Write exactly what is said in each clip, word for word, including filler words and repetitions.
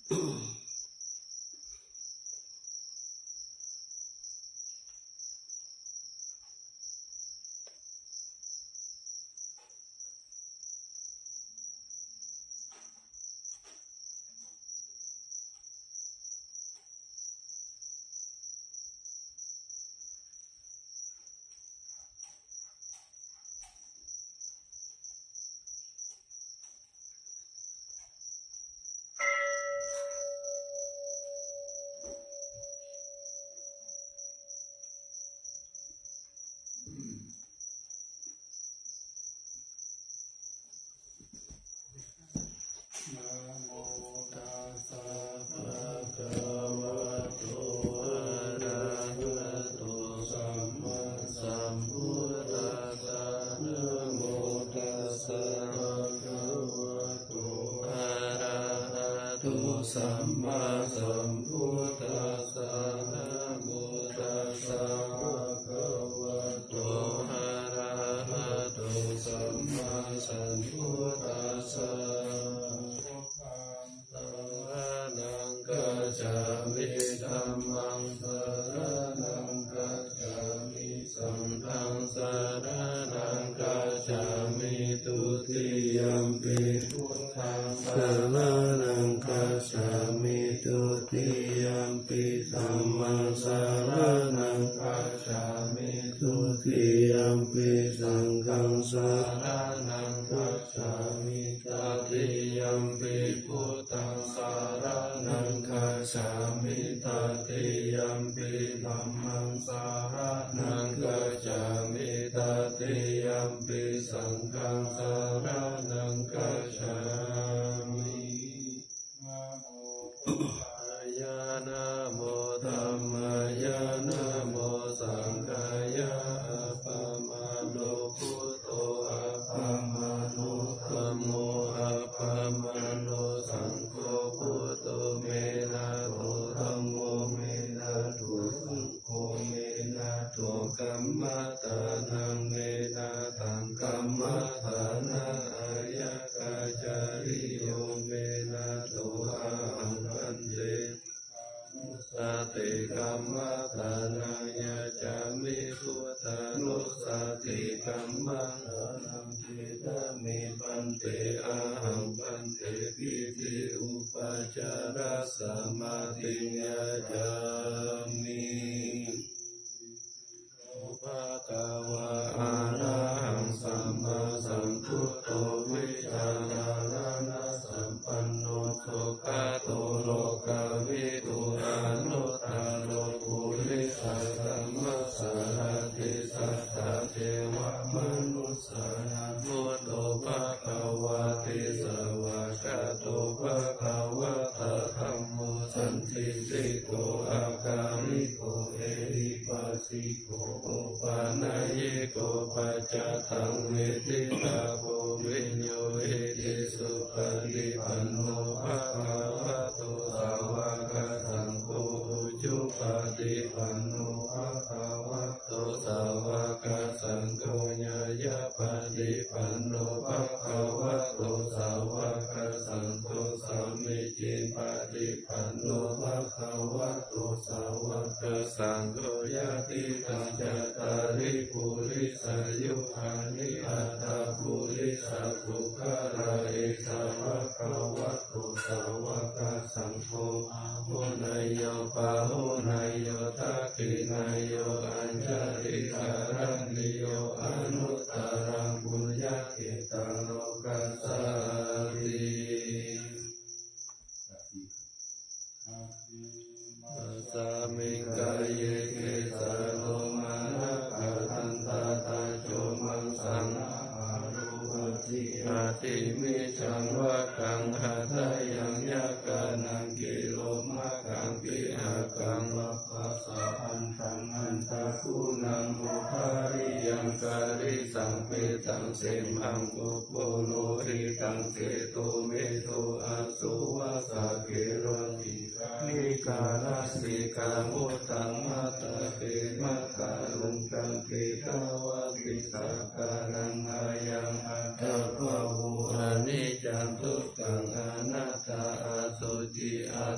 สัมมาสัมพุทธัสสะนะโมตัสสะภะคะวะโตอะระหะโตสัมมาสัมพุทธัสสะนังกัจฉามิธัมมังสรณังกัจฉามิสังฆังสรณังกัจฉามิทุติยัมปิพุทธังสรณังกัจฉามิทุติยัมปิธัมมังสรณังกัจฉามิทุติยัมปิสังฆังสรณังกัจฉามิตติยัมปิพุทธังสรณังกัจฉามิตติยัมปิธัมมังสรณังกัจฉามิตติยัมปิสังฆังสรณังกัจฉามิยะนะโมธัมมายะนะโมสังฆายะอะปะมาโนพุทโธอะปะมาโนธัมโมอะปะมาโนสังโฆพุทโธเมนะโธธัมโมเมนะโธสังโฆเมนะโธกัมมะตานังเมนะตังกัมมะตานะอายะกาจาริโยเมนะโธอะหังคันเตสติกัมมะตานังยะจามิพุทธานุสติกัมมังอนังทิตามิปันเตอะหังปันเตปิติอุปจาระสมาธิยะจามิภะคะวะอะระหังสัมมาสัมพุทโธวิชาจารณะสัมปันโนสุขโตโลกวิทูอานุตตโรปุริสสัมมาสารติสัทธาเทวมนุสสานังพุทโธภะคะวะติสวากขาโตภะคะวะตะธัมโมสันติสิโกอาการิโกเอหิปัสสิโกโอปานายิโกปัจจตังเวทิตาโพวิญโยหิติสุปฏิปันโนภะคะวะโตสาวกสังโฆอุจุปฏิปันโนภะคะวะโตสาวกสังโฆญาญาปฏิปันโนภะคะวะโตสาวกสังโฆสัมมิจิปฏิปันโนภะคะวะโตสาวกสังโฆญาติตังจัตตาริปุริสายุคานิอัตตาปุริสาภุคาราเอสาวะคะวะโตสาวกสังโฆอาหุนายโยปาหุนายโยทักขินายโยอัญชลิการณิโยอนุตตรังปุญญเกตังโลกัสสาติสามิงกายเยเกสะโลมานะกะทันตาตาโจมังสังอารุปติอาติมิจังวะกังหะทายังยะกานังกิโลมะกังปิหะกังวัปปะสะอันตังอันตะคุนังอุปาริยังการิสังเปตังเสมังอุปโปโลหิตังเกโตเมโตอสุวะสะเกโรตินิกาลสิกามุตังมัตตะเปมะกาลุงกังเกตาวะติสาการังอายังอัตตะภะหุอานิจจันทุกขังอนัตตาอาสุจิอา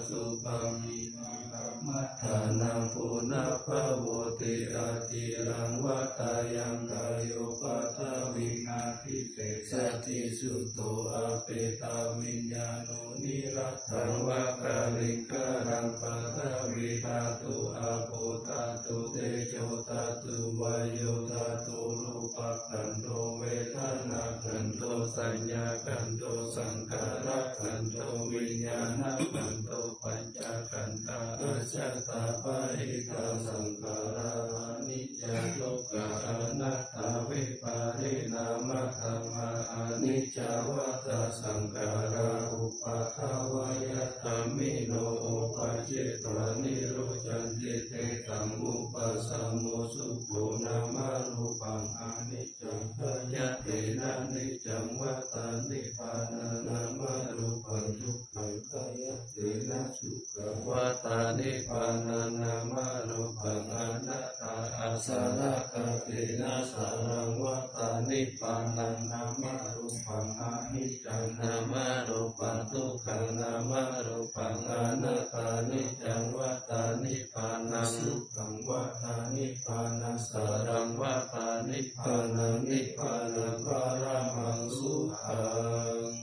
รังวัตายังกายโยปัทวินาทิเตสติสุโตอาเปตาวิญญาโนนิรัตถังวะกาลิการังปัทวิธาตุอาโปธาตุเตโชธาตุวายโยธาตุรูปขันโตเวทนาขันโตสัญญาขันโตสังขารขันโตวิญญาณขันโตปัญจขันธาอาชัตตาปะหิตาสังขารานิจจทุกขาอนัตตาวิปาริณามะธรรมาอนิจจวัฏสังขาราอุปาทวยตามิโนโอปัจจิตวานิโรจันติเตตังอุปสัมโมสุโขนามารูปังอนิจจังขยะเตนะนิจจังวัฏานิพพานานามารูปังทุกขังขยะเตนะสุขวัฏานิพพานานามารูปังอนัตตาอาสาระกะเตนะสารังวัฏานิพพานานามารูปังอนิจจังนามารูปังทุกขังนามารูปังอนัตตานิจจังวัฏานิพพานังสุขังวัฏานิพพานังสารังวัฏานิพพานังนิพพานังปรมังสุขัง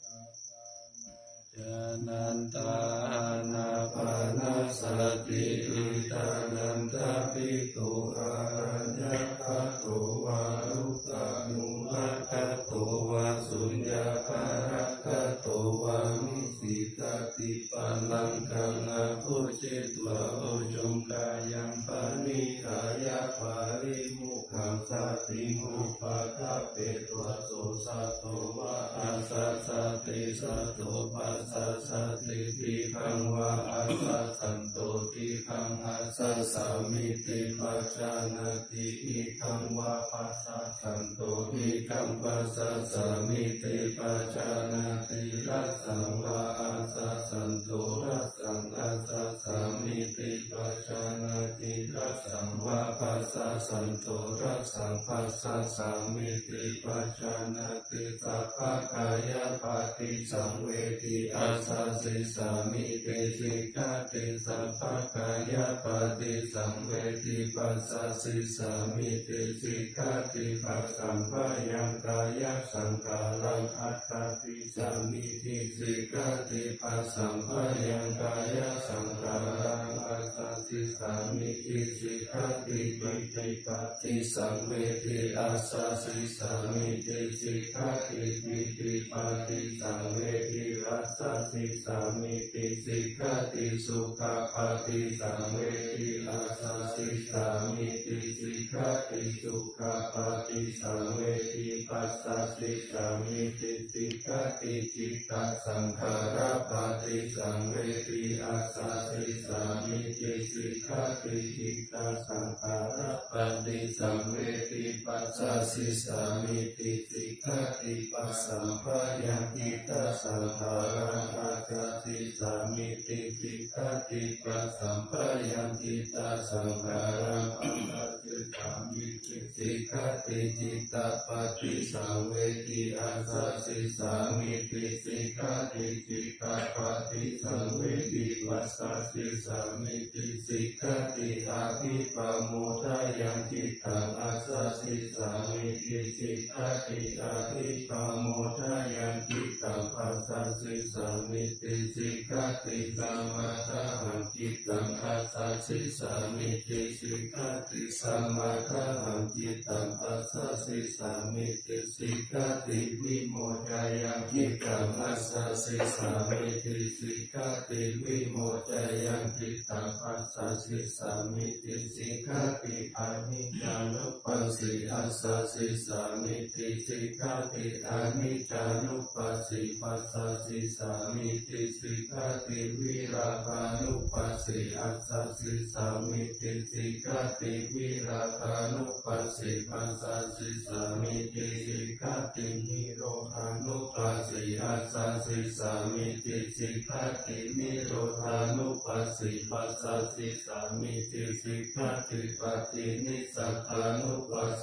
จานันตานาปานาสติอิตานันตาปิโตอารัญญคโตวารุกานุมัคโตวาสุญญาภารคโตวามิสิกติปัลลังกังอาภูจิตวะโอจงกายังปานิกายะปาริมุขังสติมุปะทะเปตวะโสสัตโตวะอาสัสสติสัตโตปัสสะสติทิขังวะอาสัสสันโตทิขังอาสัสสามิติปัจจานาติอิขังวะปัสสะสันโตทิขังปัสสะสามิติปัจจานาติรัสสังวะอาสัสสันโตรัสสังอาสัสสามิติปัจจานาติรัสสังวะปัสสะสันโตรัสสังปัสสะสามิติปัจจานาติสัพพะกายปฏิสังเวทิอาสัสสิสามิติสิกขาติสัพพะกายปฏิสังเวทิปัสสะสิสามิติสิกขาติปัสสัมภยังกายสังขารังอัตตติสามิติสิกขาติปัสสัมภยังกายสังขารังอัตตติสามิติสิกขาติปิติปฏิสังเวทิอาสัสสิสามิติสิกขาติปิติปฏิสังเวทิรัสสัสสิสามิติสิกขาติสุขปฏิสังเวทิอาสัสสิสามิติสิกขาติสุขปฏิสังเวทิปัสสัสสิสามิติสิกขาติจิตตสังขารปฏิสังเวทิอาสัสสิสามิติสิกขาติจิตตสังขารปฏิสังเวทิปัสสัสสิสามิติสิกขาติปัสสัมภยังจิตตสังขารังปัสสัสสิสามิติสิกขาติปัสสัมภยังจิตตสังขารังปัสสัสสิสามิติสิกขาติจิตตปฏิสังเวทิอาสัสสิสามิติสิกขาติจิตตปฏิสังเวทิปัสสัสสิสามิติสิกขาติอาภิปโมทายังจิตตังอาสัสสิสามิติสิกขาติอาภิปโมทายังจิตตังปัสสัสสิสามิติสิกขาติสัมมาทาหังจิตตังอาสัสสิสามิติสิกขาติสัมมาทาหังจิตตังปัสสัสสิสามิติสิกขาติวิโมทายังจิตตังอาสัสสิสามิติสิกขาติวิโมทายังจิตตังปัสสัสสิสามิติสิกขาติอานิจจานุปัสสิอาสัสสิสามิติสิกขาติอานิจจานุปัสสิปัสสัสสิสามิติสิกขาติวิราคานุปัสสิอาสัสสิสามิติสิกขาติวิราคานุปัสสิปัสสัสสิสามิติสิกขาตินิโรธานุปัสสิอาสัสสิสามิติสิกขาตินิโรธานุปัสสิปัสสัสสิสามิติสิกขาติปฏินิสสัทธานุปัสสิอา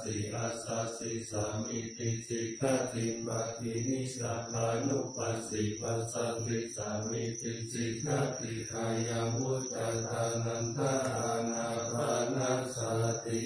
ปัสสสิสามิติสิกขาติปัฏฐินิสาคานุปัสสิปัสสังสิสามิติสิกขาติกายังวุจจตานันทานาปานาสติ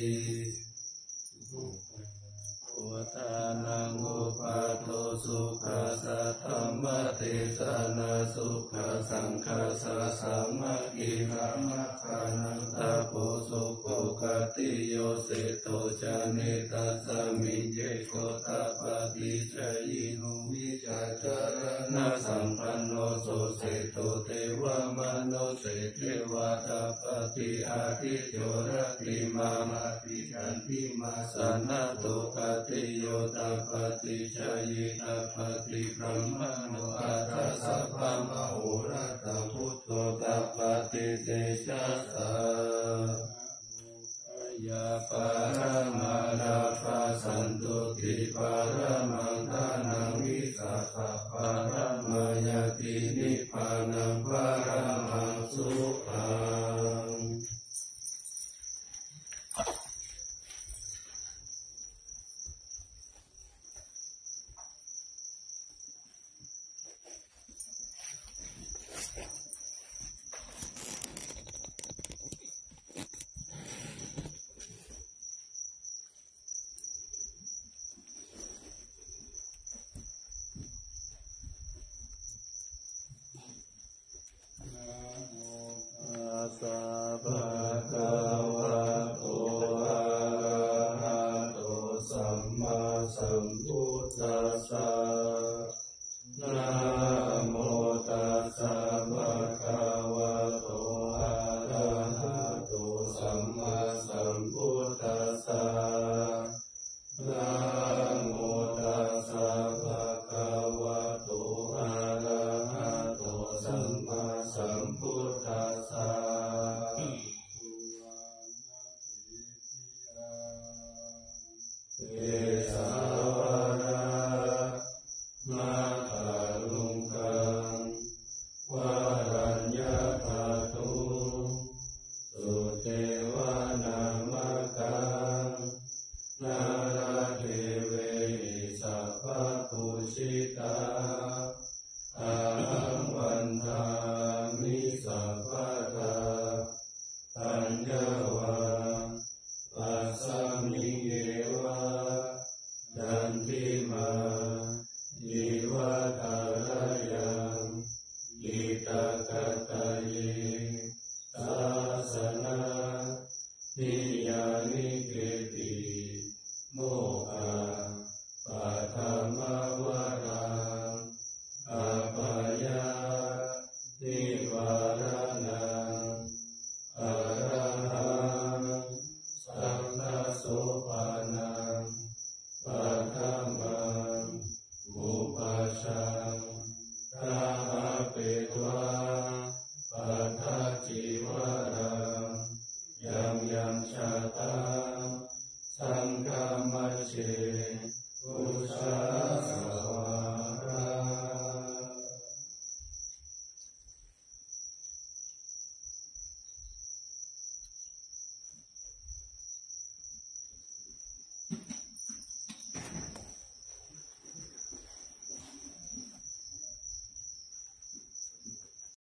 พุทธานังอุปาโทสุขัสสะธัมมเทศนาสุขสังฆสัสสะมะกิรัมมะคานังตาโพสุโกกติโยเสโตจานิตัสสะมิเยโกตาปฏิจยิโนวิจาจารณะสัมปันโนโสเสโตเทวมโนเสเทวตาปฏิอาทิโยรติมามาติกันติมาสันนาโตกติโยตาปฏิจยิตาปฏิพรหมโนอัตสัพพะมะโหรัตพุทโธตาปฏิเตชะสะยาปารา